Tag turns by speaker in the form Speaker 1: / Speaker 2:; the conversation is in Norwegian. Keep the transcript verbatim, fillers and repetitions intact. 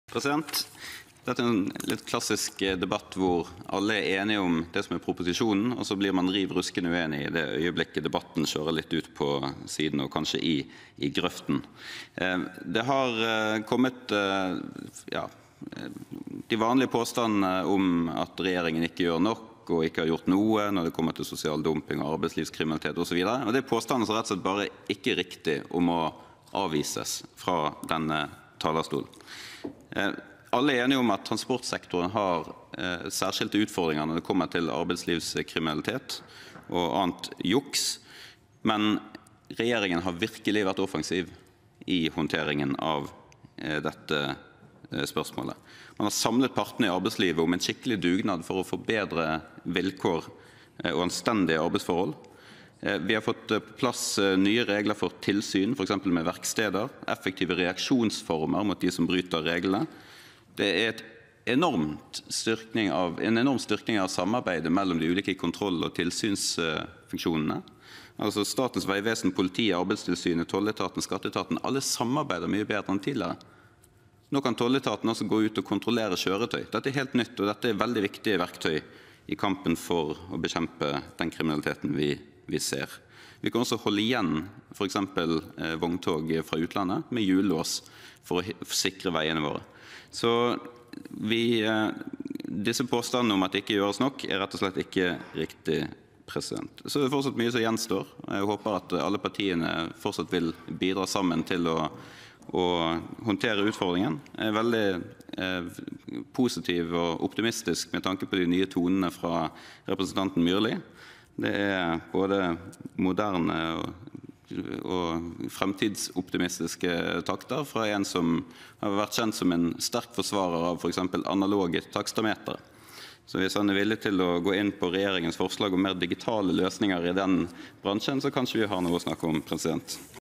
Speaker 1: President, dette er en litt klassisk debatt hvor alle er enige om det som er proposisjonen, og så blir man riv ruskende uenig i det øyeblikket debatten kjører litt ut på siden og kanskje i, i grøften. Det har kommet ja, de vanlige påstandene om at regjeringen ikke gjør nok og ikke har gjort noe når det kommer til sosial dumping og arbeidslivskriminalitet og så videre. Og det er påstandene som rett og slett bare ikke er riktig og må avvises fra denne talerstolen. Alle er enige om at transportsektoren har eh, særskilte utfordringer når det kommer til arbeidslivskriminalitet og annet juks, men regjeringen har virkelig vært offensiv i håndteringen av eh, dette eh, spørsmålet. Man har samlet partene i arbeidslivet om en skikkelig dugnad for å forbedre vilkår eh, og anstendige arbeidsforhold. Eh, vi har fått på plass eh, nye regler for tilsyn, for eksempel med verksteder, effektive reaksjonsformer mot de som bryter reglene. Det er et enormt styrkning av, en enorm styrking av samarbeidet mellom de ulike kontroll- og tilsynsfunksjonene. Altså Statens vegvesen, politiet, Arbeidstilsynet, Tolletaten, Skatteetaten, alle samarbeider mye bedre enn tidligere. Nå kan Tolletaten også gå ut og kontrollere kjøretøy. Dette er helt nytt, og dette er veldig viktige verktøy i kampen for å bekjempe den kriminaliteten vi, vi ser. Vi kan også holde igjen for eksempel eh, vogntog fra utlandet med hjullås for å sikre veiene våre. Så vi, disse påstandene om at det ikke gjøres nok er rett og slett ikke riktig, president. Så det er fortsatt mye som gjenstår. Jeg håper at alle partiene fortsatt vil bidra sammen til å, å håndtere utfordringen. Jeg er veldig eh, positiv og optimistisk med tanke på de nye tonene fra representanten Myrli. Det er både moderne og og fremtidsoptimistiske takter fra en som har vært kjent som en sterk forsvarer av for eksempel analoge takstameter. Så hvis han er villig til å gå inn på regjeringens forslag om mer digitale løsninger i den bransjen, så kanskje vi har noe å snakke om, president.